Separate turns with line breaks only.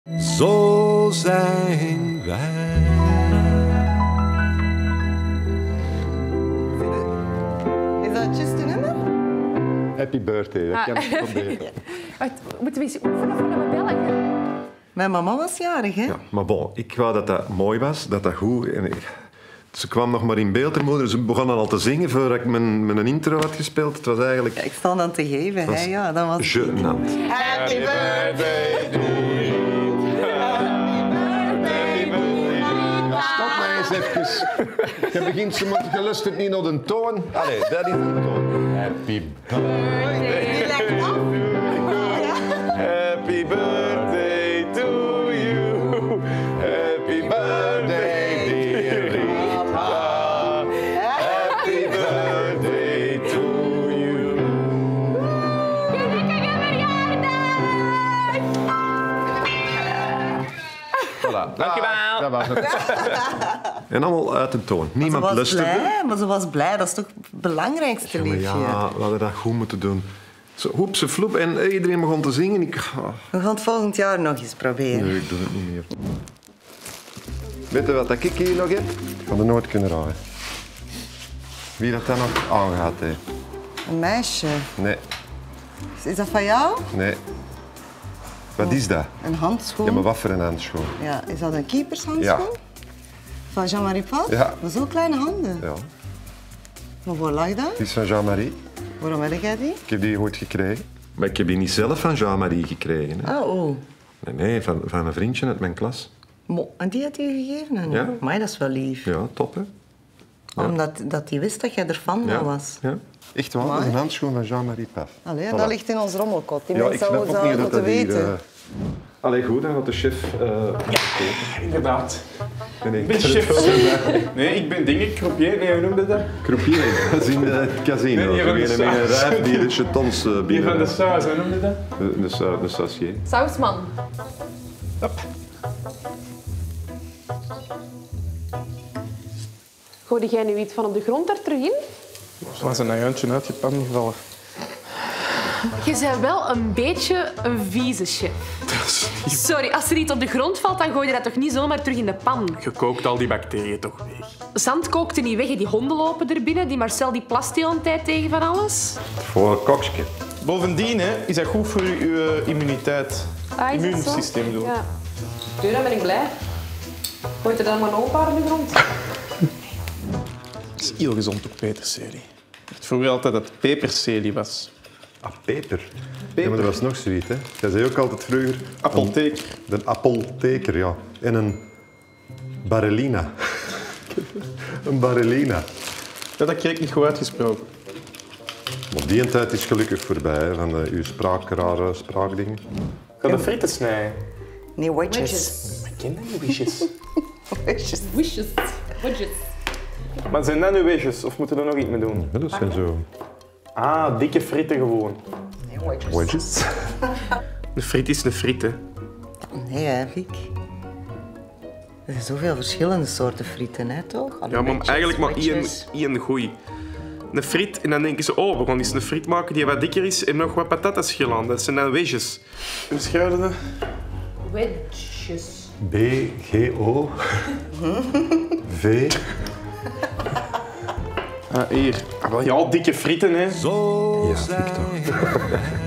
Zo zijn wij.
Is dat just een nummer?
Happy birthday, dat kan ik proberen.
Wacht, moeten we eens oefenen voordat we bellen?
Mijn mama was jarig, hè?
Ja, maar bon, ik wou dat dat mooi was, dat dat goed... Ze kwam nog maar in beeld, haar moeder. Ze begon al te zingen voordat ik mijn intro had gespeeld. Het was eigenlijk...
Ja, ik sta dan te geven, hè? Ja, dat was...
Gênant.
Happy birthday to you.
Stop mij eens even. Je begint ze maar gelusterd niet naar de toon. Allee, dat is een toon. Happy birthday.
Die lijkt af.
Happy birthday to you. Happy birthday, dear Rita. Happy birthday to you.
Gelukkige verjaardag!
Voilà.
Dankjewel.
Dat was het. En allemaal uit de toon. Niemand
Ze was
lusterde.
blij, maar ze was blij. Dat is toch het belangrijkste,
Ja, maar
liefje?
ja, we hadden dat goed moeten doen. Zo, hoep, ze floep en iedereen begon te zingen.
We gaan het volgend jaar nog eens proberen.
Nee, ik doe het niet meer. Weet je wat ik hier nog heb? Ik ga er nooit kunnen raden. Wie dat dan nog aangaat, hè?
Een meisje.
Nee,
Is dat van jou?
nee. Wat is dat?
Een handschoen?
Ja, maar wat voor een handschoen?
Ja, is dat een keepershandschoen?
Ja.
Van Jean-Marie Pas?
Ja.
Maar zo kleine handen.
Ja,
Maar waar lag dat?
het is van Jean-Marie.
Waarom heb jij die?
Ik heb die ooit gekregen. Maar ik heb die niet zelf van Jean-Marie gekregen. Hè.
Oh.
Nee, van een vriendje uit mijn klas.
En die had je gegeven? Hè?
Ja.
Maar dat is wel lief.
Ja, top, hè?
Omdat hij wist dat jij er fan van was.
Ja. Echt waar, dat is een handschoen van Jean-Marie Paf.
Allee,
Voilà.
dat ligt in ons rommelkot. Die
Ja, ik
mensen
snap
zouden
ook niet dat
moeten
dat hier...
weten.
Allee, goed, dan gaat de chef...
Inderdaad.
Nee,
Ik ben chef. Nee, ik ben dingen, croupier. Nee, hoe noemde dat?
Croupier, dat is in het casino.
Nee, die
Zo
van de
met een
saus.
rijf die de chetons
Die
binnen.
van de saus, hoe noemde dat?
De sassier.
Sausman. Gooide jij nu iets van op de grond daar terug in?
Er was een ajuintje uit je pan gevallen.
Je bent wel een beetje een vieze chef. Sorry, als er iets op de grond valt, dan gooi je dat toch niet zomaar terug in de pan?
Je kookt al die bacteriën toch weg.
Zand kookte niet weg, die honden lopen er binnen. Die Marcel die plast de hele tijd tegen van alles.
Voor een kokske.
Bovendien hè, is dat goed voor je immuniteit.
Ah, is dat zo?
Immuunsysteem bedoel ik.
Ja. Dus dan ben ik blij. Gooit er dan maar een opa op de grond.
Het is heel gezond ook, peterselie. Ik dacht vroeger altijd dat het peperselie was.
Ah, peper. Ja, maar dat was nog zoiets, hè. Jij zei ook altijd vroeger...
Appelteker.
De appelteker, ja. En een barellina. Een barellina.
Ja, dat kreeg ik niet goed uitgesproken.
Maar die tijd is gelukkig voorbij, hè, van uw rare spraakdingen.
Ga de frieten snijden.
Nee, wedges.
Ik ken dat niet, wisjes.
Wedges.
Wishes. Wedges.
Maar zijn dat nu wisjes of moeten we er nog iets mee doen?
Ja, dat zijn zo
Ah, dikke frieten gewoon.
wedges.
Een friet is een friet, hè.
Nee, hè, Rick. Er zijn zoveel verschillende soorten frieten, hè, toch?
Ja, maar eigenlijk maar één goeie. Een friet en dan denken ze, oh, we gaan eens een friet maken die wat dikker is en nog wat patatasschil aan. Dat zijn dan wedges. Hoe beschrijven dat?
Wedges.
B-G-O. V.
Ah, hier. Ah, wel, ja, dikke frieten, hè.
Zo
Ja,
zijn
Victor.
wij.